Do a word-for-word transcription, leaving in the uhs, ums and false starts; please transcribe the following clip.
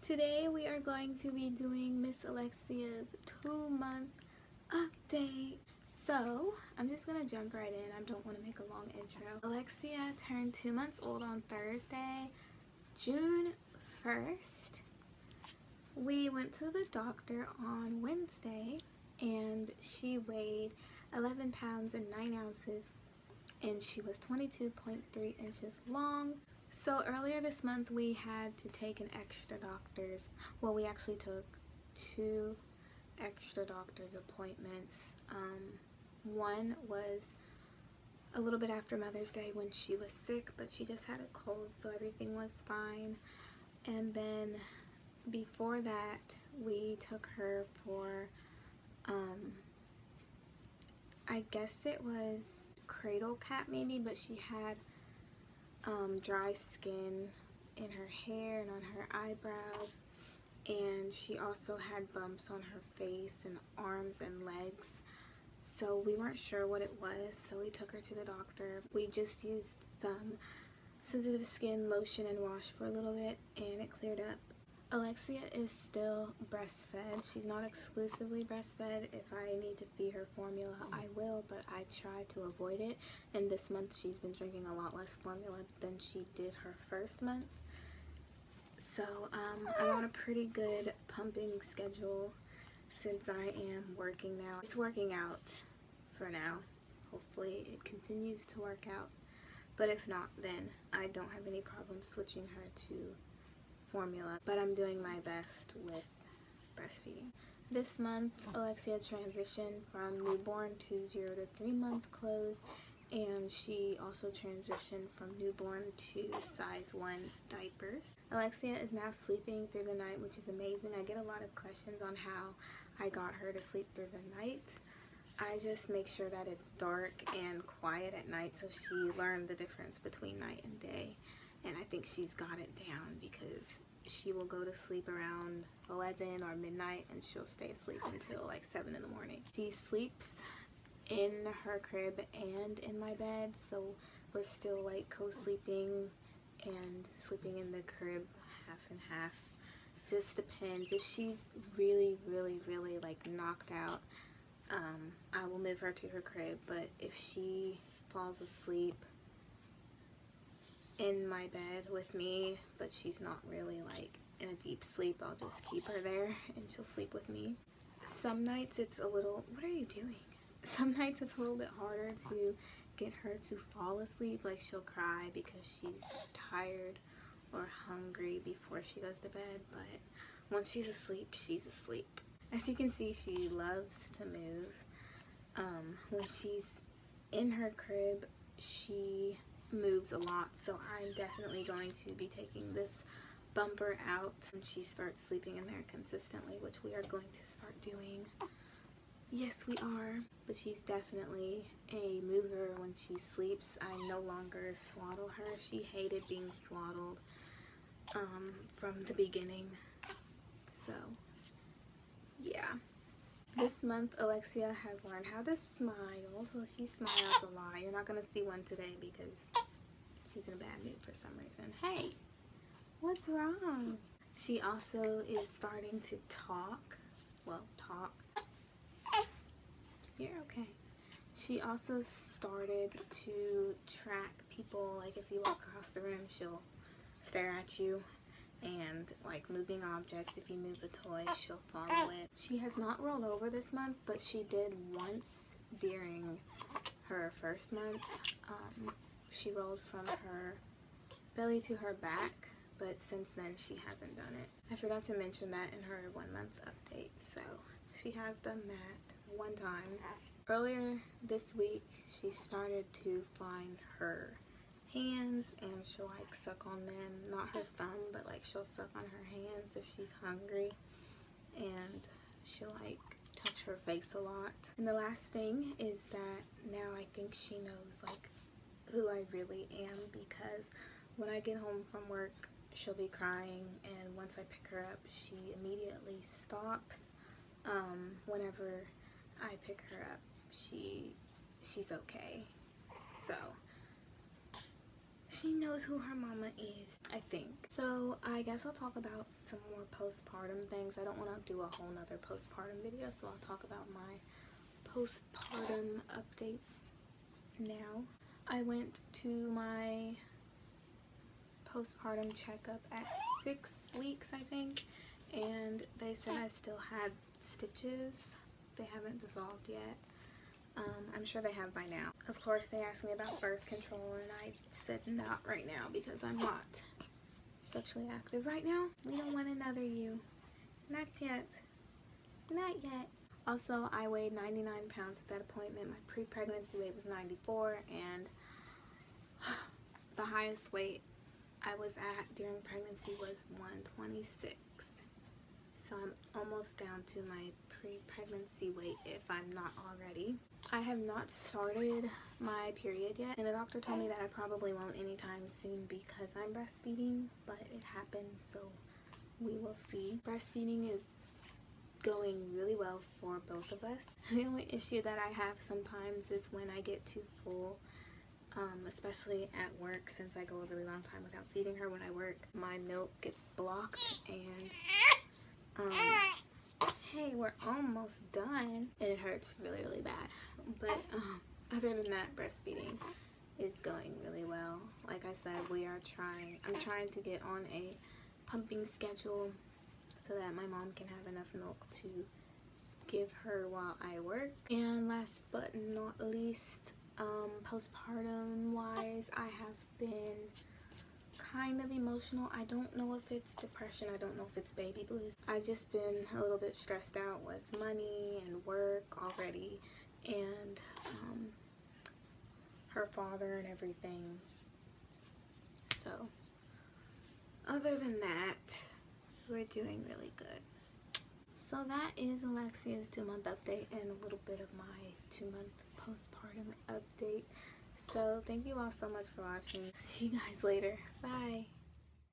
Today we are going to be doing Miss Alexia's two month update. So I'm just gonna jump right in. I don't want to make a long intro. Alexia turned two months old on Thursday, June first. We went to the doctor on Wednesday and she weighed eleven pounds and nine ounces and she was twenty-two point three inches long. So earlier this month we had to take an extra doctor's, well we actually took two extra doctor's appointments. Um, one was a little bit after Mother's Day when she was sick, but she just had a cold, so everything was fine. And then before that we took her for, um, I guess it was cradle cap maybe, but she had Um, dry skin in her hair and on her eyebrows, and she also had bumps on her face and arms and legs, so we weren't sure what it was, so we took her to the doctor. We just used some sensitive skin lotion and wash for a little bit and it cleared up. Alexia is still breastfed. She's not exclusively breastfed. If I need to feed her formula, I will, but I try to avoid it. And this month she's been drinking a lot less formula than she did her first month. So um, I'm on a pretty good pumping schedule since I am working now. It's working out for now. Hopefully it continues to work out. But if not, then I don't have any problem switching her to formula, but I'm doing my best with breastfeeding. This month Alexia transitioned from newborn to zero to three month clothes, and she also transitioned from newborn to size one diapers. Alexia is now sleeping through the night, which is amazing. I get a lot of questions on how I got her to sleep through the night. I just make sure that it's dark and quiet at night, so she learned the difference between night and day. And I think she's got it down because she will go to sleep around eleven or midnight and she'll stay asleep until like seven in the morning. She sleeps in her crib and in my bed, so we're still like co-sleeping and sleeping in the crib half and half. Just depends. If she's really, really, really like knocked out, um, I will move her to her crib, but if she falls asleep in my bed with me, but she's not really like in a deep sleep, I'll just keep her there and she'll sleep with me. Some nights it's a little, what are you doing? Some nights it's a little bit harder to get her to fall asleep, like she'll cry because she's tired or hungry before she goes to bed, but once she's asleep, she's asleep. As you can see, she loves to move. Um, when she's in her crib, she moves a lot, so I'm definitely going to be taking this bumper out when she starts sleeping in there consistently, which we are going to start doing. Yes, we are. But she's definitely a mover when she sleeps. I no longer swaddle her. She hated being swaddled um, from the beginning. So, yeah. This month, Alexia has learned how to smile, so she smiles a lot. You're not going to see one today because she's in a bad mood for some reason. Hey, what's wrong? She also is starting to talk. Well, talk. You're okay. She also started to track people. Like if you walk across the room, she'll stare at you. And like moving objects, if you move a toy, she'll follow it. She has not rolled over this month, but she did once during her first month. Um, she rolled from her belly to her back, but since then she hasn't done it. I forgot to mention that in her one month update, so she has done that one time. Earlier this week, she started to find her hands and she'll like suck on them, not her thumb, but like she'll suck on her hands if she's hungry, and she'll like touch her face a lot. And the last thing is that now I think she knows like who I really am, because when I get home from work she'll be crying, and once I pick her up she immediately stops. Um, whenever I pick her up she she's okay. So she knows who her mama is, I think. So I guess I'll talk about some more postpartum things. I don't want to do a whole nother postpartum video, so I'll talk about my postpartum updates now. I went to my postpartum checkup at six weeks, I think, and they said I still had stitches. They haven't dissolved yet. Um, I'm sure they have by now. Of course, they asked me about birth control, and I said not right now because I'm not sexually active right now. We don't want another you. Not yet. Not yet. Also, I weighed ninety-nine pounds at that appointment. My pre-pregnancy weight was ninety-four, and the highest weight I was at during pregnancy was one twenty-six. So I'm almost down to my pre-pregnancy weight if I'm not already. I have not started my period yet, and the doctor told me that I probably won't anytime soon because I'm breastfeeding, but it happens, so we will see. Breastfeeding is going really well for both of us. The only issue that I have sometimes is when I get too full, um, especially at work, since I go a really long time without feeding her when I work. My milk gets blocked, and um, hey, we're almost done. And it hurts really, really bad. But um, other than that, breastfeeding is going really well. Like I said, we are trying, I'm trying to get on a pumping schedule so that my mom can have enough milk to give her while I work. And last but not least, um, postpartum wise, I have been kind of emotional. I don't know if it's depression. I don't know if it's baby blues. I've just been a little bit stressed out with money and work already, and um, her father and everything. So other than that, we're doing really good. So that is Alexia's two month update and a little bit of my two month postpartum update. So thank you all so much for watching. See you guys later. Bye.